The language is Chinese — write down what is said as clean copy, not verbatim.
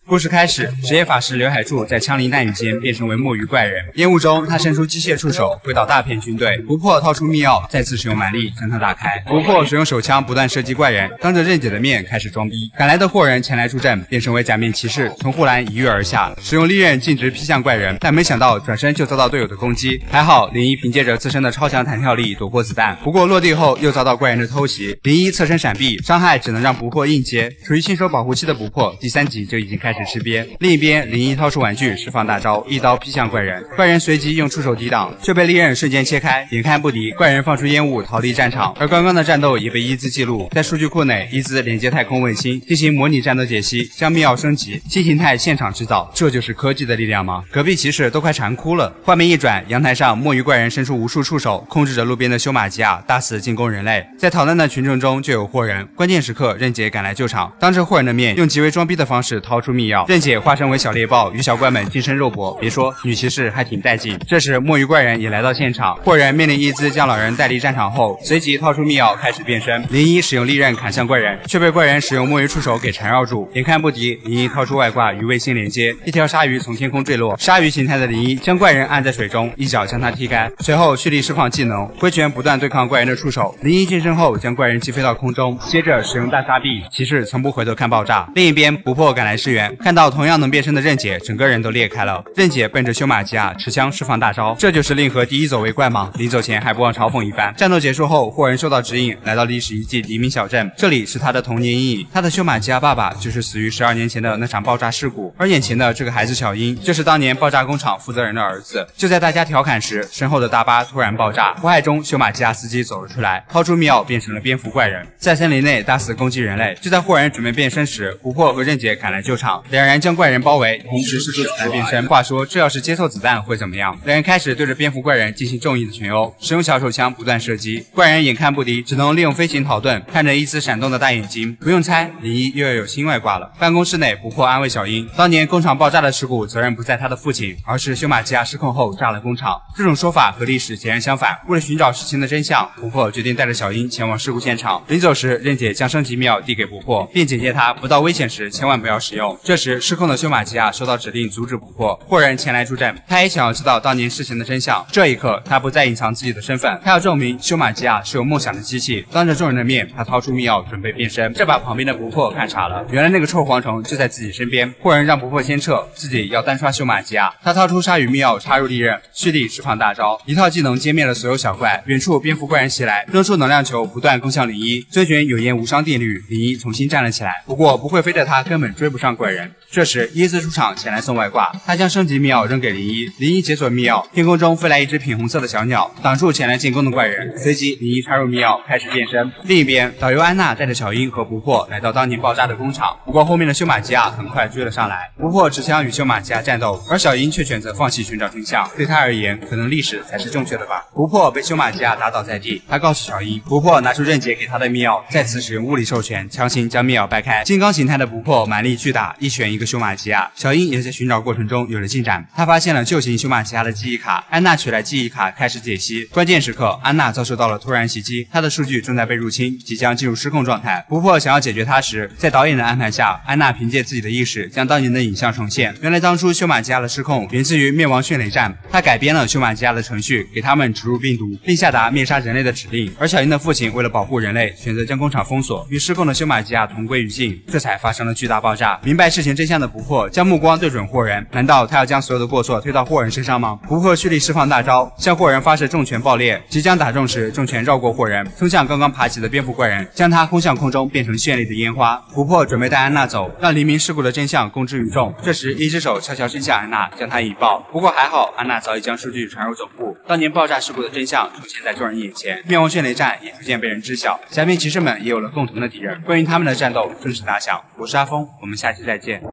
故事开始，职业法师刘海柱在枪林弹雨间变身为墨鱼怪人，烟雾中他伸出机械触手挥倒大片军队。不破掏出密钥，再次使用蛮力将他打开。不破使用手枪不断射击怪人，当着任姐的面开始装逼。赶来的霍人前来助阵，变身为假面骑士，从护栏一跃而下，使用利刃径直劈向怪人，但没想到转身就遭到队友的攻击。还好林一凭借着自身的超强弹跳力躲过子弹，不过落地后又遭到怪人的偷袭。林一侧身闪避，伤害只能让不破硬接。处于新手保护期的不破，第3集就已经开始吃瘪。另一边，林一掏出玩具释放大招，一刀劈向怪人，怪人随即用触手抵挡，却被利刃瞬间切开，眼看不敌，怪人放出烟雾逃离战场。而刚刚的战斗也被伊兹记录，在数据库内，伊兹连接太空卫星进行模拟战斗解析，将密钥升级，新形态现场制造，这就是科技的力量吗？隔壁骑士都快馋哭了。画面一转，阳台上墨鱼怪人伸出无数触手，控制着路边的修马吉亚，大肆进攻人类。在逃难的群众中就有霍人，关键时刻任姐赶来救场，当着霍人的面用极为装逼的方式掏出密钥，任姐化身为小猎豹，与小怪们近身肉搏，别说女骑士还挺带劲。这时墨鱼怪人也来到现场，霍人命令伊兹将老人带离战场后，随即掏出密钥开始变身。林一使用利刃砍向怪人，却被怪人使用墨鱼触手给缠绕住，眼看不敌，林一掏出外挂与卫星连接，一条鲨鱼从天空坠落，鲨鱼形态的林一将怪人按在水中，一脚将他踢开，随后蓄力释放技能，挥拳不断对抗怪人的触手。林一近身后将怪人击飞到空中，接着使用大沙臂，骑士从不回头看爆炸。另一边不破赶来支援，看到同样能变身的任姐，整个人都裂开了。任姐奔着修马吉亚持枪释放大招，这就是令和第一走为怪吗？临走前还不忘嘲讽一番。战斗结束后，霍人受到指引来到历史遗迹黎明小镇，这里是他的童年阴影。他的修马吉亚爸爸就是死于12年前的那场爆炸事故，而眼前的这个孩子小英就是当年爆炸工厂负责人的儿子。就在大家调侃时，身后的大巴突然爆炸，火海中修马吉亚司机走了出来，掏出密钥变成了蝙蝠怪人，在森林内大肆攻击人类。就在霍人准备变身时，不破和任姐赶来救场，两人将怪人包围，同时试出子弹变身。话说这要是接受子弹会怎么样？两人开始对着蝙蝠怪人进行重义的群殴，使用小手枪不断射击，怪人眼看不敌，只能利用飞行逃遁。看着伊兹闪动的大眼睛，不用猜，林一又要有新外挂了。办公室内，不破安慰小英，当年工厂爆炸的事故责任不在他的父亲，而是修马吉亚失控后炸了工厂。这种说法和历史截然相反。为了寻找事情的真相，不破决定带着小英前往事故现场。临走时，任姐将升级密钥递给不破，并警戒他不到危险时千万不要使用。这时失控的修马吉亚收到指令阻止不破，霍人前来助阵，他也想要知道当年事情的真相。这一刻他不再隐藏自己的身份，他要证明修马吉亚是有梦想的机器。当着众人的面，他掏出密钥准备变身，这把旁边的不破看傻了，原来那个臭蝗虫就在自己身边。霍人让不破先撤，自己要单刷修马吉亚。他掏出鲨鱼密钥插入利刃，蓄力释放大招，一套技能歼灭了所有小怪。远处蝙蝠怪人袭来，扔出能量球不断攻向林一，遵循有烟无伤定律，林一重新站了起来。不过不会飞的他根本追不上怪人。这时伊兹出场前来送外挂，他将升级密钥扔给林一，林一解锁密钥，天空中飞来一只品红色的小鸟，挡住前来进攻的怪人。随即林一插入密钥开始变身。另一边导游安娜带着小英和不破来到当年爆炸的工厂，不过后面的修马吉亚很快追了上来，不破持枪与修马吉亚战斗，而小英却选择放弃寻找真相。对他而言，可能历史才是正确的吧。不破被修马吉亚打倒在地，他告诉小英，不破拿出任姐给他的密钥，再次使用物理授权强行将密钥掰开。金刚形态的不破蛮力巨大，一拳一个修马吉亚。小英也在寻找过程中有了进展，他发现了旧型修马吉亚的记忆卡，安娜取来记忆卡开始解析。关键时刻，安娜遭受到了突然袭击，她的数据正在被入侵，即将进入失控状态。不破想要解决她时，在导演的安排下，安娜凭借自己的意识将当年的影像重现。原来当初修马吉亚的失控源自于灭亡迅雷战，他改编了修马吉亚的程序，给他们植入病毒，并下达灭杀人类的指令。而小英的父亲为了保护人类，选择将工厂封锁，与失控的修马吉亚同归于尽，这才发生了巨大爆炸。明白事情真相的不破将目光对准霍人，难道他要将所有的过错推到霍人身上吗？不破蓄力释放大招，向霍人发射重拳爆裂，即将打中时，重拳绕过霍人，冲向刚刚爬起的蝙蝠怪人，将他轰向空中，变成绚丽的烟花。不破准备带安娜走，让黎明事故的真相公之于众。这时一只手悄悄伸向安娜，将她引爆。不过还好，安娜早已将数据传入总部，当年爆炸事故的真相出现在众人眼前，灭亡迅雷战也逐渐被人知晓。假面骑士们也有了共同的敌人，关于他们的战斗正式打响。我是阿峰，我们下期再见。